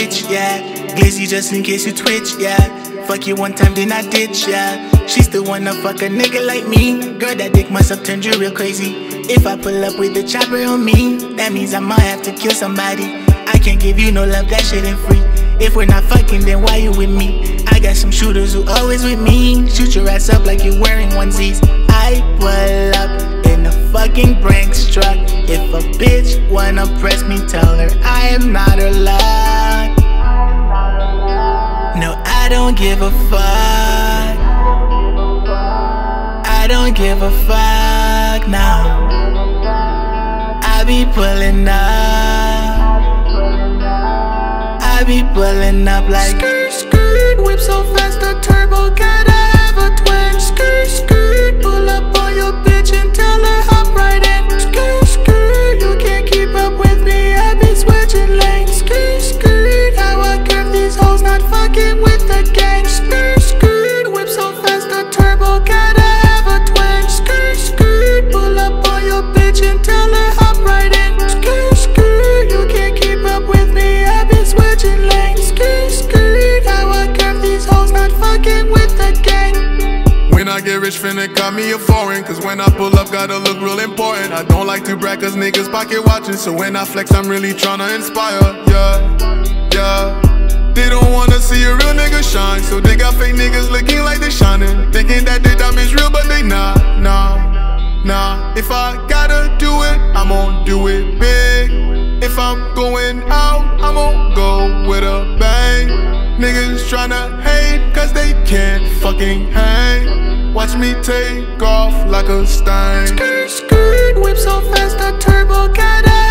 bitch, yeah. Glizzy just in case you twitch, yeah. Fuck you one time, then I ditch, yeah. She still wanna fuck a nigga like me. Girl, that dick must have turned you real crazy. If I pull up with the chopper on me, that means I might have to kill somebody. I can't give you no love, that shit ain't free. If we're not fucking, then why you with me? I got some shooters who always with me. Shoot your ass up like you're wearing onesies. I pull up in a fucking Brinks truck. If a bitch wanna press me, tell her I am not her luck. No, I don't give a fuck. I don't give a fuck now. I be pulling up. I be pulling up like skirt, skirt. Whip so fast the turbo gotta have a twin. Skirt, skirt. Pull up on your bitch and tell her hop right in. Skirt, skirt. You can't keep up with me, I be switching lanes. Skirt, skirt. How I curve these hoes, not fucking with the gang. Skirt, skirt. Whip so fast the turbo gotta have a twin. Skirt, skirt. Pull up on your bitch and tell her hop right in. Skirt, skirt. You can't keep up with me, I be switching lanes. Skirt, skirt. How I curve these hoes, not fucking with the gang. When I get rich, finna call me a foreign. Cause when I pull up, gotta look real important. I don't like to brag cause niggas pocket watching. So when I flex, I'm really tryna inspire. Yeah, yeah. They don't wanna see a real nigga shine. So they got fake niggas looking like they shining. Thinking that they diamonds real, but they not, nah. If I gotta do it, I'm gon' do it big. If I'm going out, I'm gon' go with a bang. Niggas tryna hate cause they can't fucking hang. Watch me take off like a stain. Skirt, skirt. Whip so fast the turbo gotta